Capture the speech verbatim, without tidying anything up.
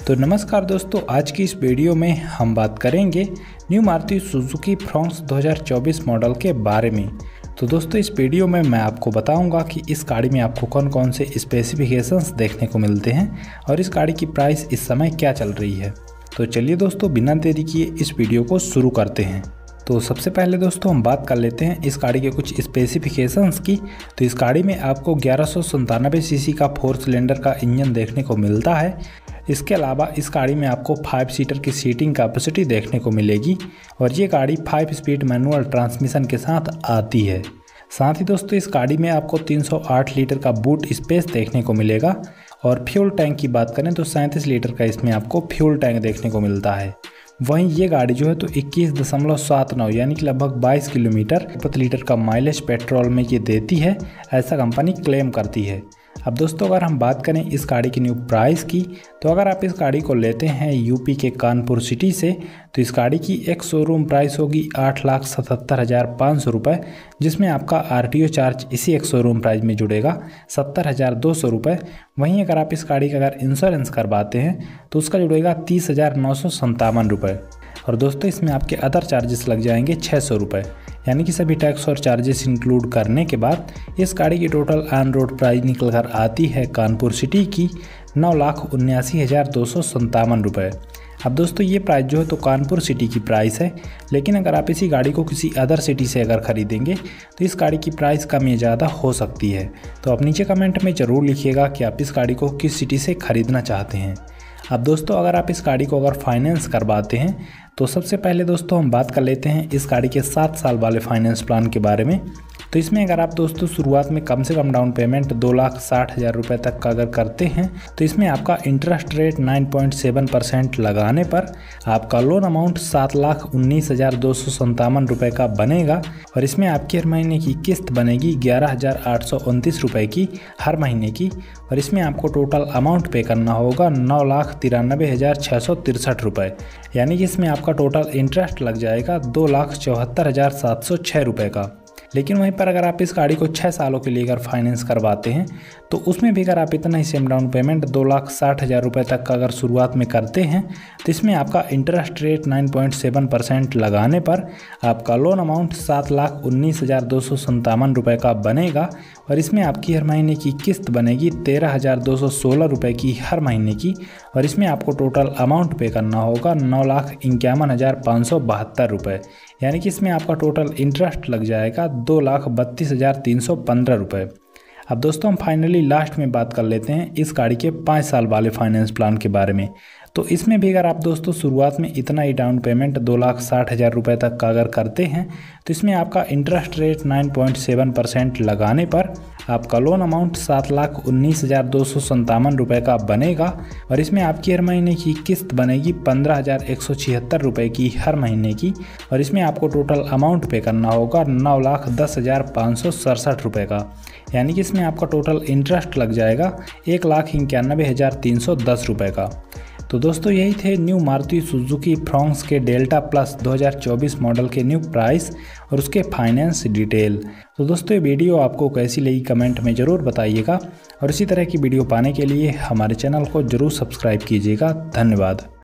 तो नमस्कार दोस्तों, आज की इस वीडियो में हम बात करेंगे न्यू मारुति सुजुकी फ्रॉन्क्स दो हज़ार चौबीस मॉडल के बारे में। तो दोस्तों इस वीडियो में मैं आपको बताऊंगा कि इस गाड़ी में आपको कौन कौन से स्पेसिफिकेशंस देखने को मिलते हैं और इस गाड़ी की प्राइस इस समय क्या चल रही है। तो चलिए दोस्तों बिना देरी किए इस वीडियो को शुरू करते हैं। तो सबसे पहले दोस्तों हम बात कर लेते हैं इस गाड़ी के कुछ स्पेसिफिकेशंस की। तो इस गाड़ी में आपको ग्यारह सौ संतानवे सीसी का फोर सिलेंडर का इंजन देखने को मिलता है। इसके अलावा इस गाड़ी में आपको फाइव सीटर की सीटिंग कैपेसिटी देखने को मिलेगी और ये गाड़ी फाइव स्पीड मैनुअल ट्रांसमिशन के साथ आती है। साथ ही दोस्तों इस गाड़ी में आपको तीन सौ आठ लीटर का बूट स्पेस देखने को मिलेगा और फ्यूल टैंक की बात करें तो सैंतीस लीटर का इसमें आपको फ्यूल टैंक देखने को मिलता है। वहीं ये गाड़ी जो है तो इक्कीस दशमलव सात नौ यानी कि लगभग बाईस किलोमीटर प्रति लीटर का माइलेज पेट्रोल में ये देती है, ऐसा कंपनी क्लेम करती है। अब दोस्तों अगर हम बात करें इस गाड़ी की न्यू प्राइस की, तो अगर आप इस गाड़ी को लेते हैं यूपी के कानपुर सिटी से तो इस गाड़ी की एक शोरूम प्राइस होगी आठ लाख सतहत्तर हज़ार पाँच सौ रुपये, जिसमें आपका आरटीओ चार्ज इसी एक शोरूम प्राइस में जुड़ेगा सत्तर हज़ार दो सौ रुपये। वहीं अगर आप इस गाड़ी का अगर इंश्योरेंस करवाते हैं तो उसका जुड़ेगा तीस हज़ार नौ सौ संतावन रुपये। और दोस्तों इसमें आपके अदर चार्जेस लग जाएंगे छः सौ रुपये, यानी कि सभी टैक्स और चार्जेस इंक्लूड करने के बाद इस गाड़ी की टोटल ऑन रोड प्राइस निकल कर आती है कानपुर सिटी की नौ लाख उन्यासी हज़ार दो सौ संतावन रुपये। अब दोस्तों ये प्राइस जो है तो कानपुर सिटी की प्राइस है, लेकिन अगर आप इसी गाड़ी को किसी अदर सिटी से अगर ख़रीदेंगे तो इस गाड़ी की प्राइस कम या ज़्यादा हो सकती है। तो आप नीचे कमेंट में ज़रूर लिखिएगा कि आप इस गाड़ी को किस सिटी से ख़रीदना चाहते हैं। अब दोस्तों अगर आप इस गाड़ी को अगर फाइनेंस करवाते हैं तो सबसे पहले दोस्तों हम बात कर लेते हैं इस गाड़ी के सात साल वाले फाइनेंस प्लान के बारे में। तो इसमें अगर आप दोस्तों शुरुआत में कम से कम डाउन पेमेंट दो लाख साठ हज़ार रुपये तक का अगर करते हैं तो इसमें आपका इंटरेस्ट रेट नौ पॉइंट सात परसेंट लगाने पर आपका लोन अमाउंट सात लाख उन्नीस हज़ार दो सौ संतावन रुपये का बनेगा और इसमें आपकी हर महीने की किस्त बनेगी ग्यारह हज़ार आठ सौ उनतीस रुपये की हर महीने की और इसमें आपको टोटल अमाउंट पे करना होगा नौ लाख तिरानबे हज़ार छः सौ तिरसठ रुपये, यानी कि इसमें आपका टोटल इंटरेस्ट लग जाएगा दो लाख चौहत्तर हज़ार सात सौ छः रुपये का। लेकिन वहीं पर अगर आप इस गाड़ी को छः सालों के लिए अगर फाइनेंस करवाते हैं तो उसमें भी अगर आप इतना ही सेम डाउन पेमेंट दो लाख साठ हज़ार रुपये तक का अगर शुरुआत में करते हैं तो इसमें आपका इंटरेस्ट रेट नौ पॉइंट सात परसेंट लगाने पर आपका लोन अमाउंट सात लाख उन्नीस हज़ार दो सौ संतावन रुपये का बनेगा और इसमें आपकी हर महीने की किस्त बनेगी तेरह हज़ार दो सौ सोलह रुपये की हर महीने की और इसमें आपको टोटल अमाउंट पे करना होगा नौ लाख इक्यावन हज़ार पाँच सौ बहत्तर रुपये, यानी कि इसमें आपका टोटल इंटरेस्ट लग जाएगा दो लाख बत्तीस हज़ार तीन सौ पंद्रह रुपये। अब दोस्तों हम फाइनली लास्ट में बात कर लेते हैं इस गाड़ी के पाँच साल वाले फाइनेंस प्लान के बारे में। तो इसमें भी अगर आप दोस्तों शुरुआत में इतना ही डाउन पेमेंट दो लाख साठ हज़ार रुपये तक का अगर करते हैं तो इसमें आपका इंटरेस्ट रेट नौ पॉइंट सात परसेंट लगाने पर आपका लोन अमाउंट सात लाख उन्नीस हज़ार दो सौ संतावन रुपये का बनेगा और इसमें आपकी हर महीने की किस्त बनेगी पंद्रह हज़ार एक सौ छिहत्तर रुपये की हर महीने की और इसमें आपको टोटल अमाउंट पे करना होगा नौ लाख दस हज़ार पाँच सौ सड़सठ रुपये का, यानी कि इसमें आपका टोटल इंटरेस्ट लग जाएगा एक लाख इक्यानवे हज़ार तीन सौ दस रुपये का। तो दोस्तों यही थे न्यू मारुति सुजुकी फ्रॉन्क्स के डेल्टा प्लस दो हज़ार चौबीस मॉडल के न्यू प्राइस और उसके फाइनेंस डिटेल। तो दोस्तों ये वीडियो आपको कैसी लगी कमेंट में ज़रूर बताइएगा और इसी तरह की वीडियो पाने के लिए हमारे चैनल को ज़रूर सब्सक्राइब कीजिएगा। धन्यवाद।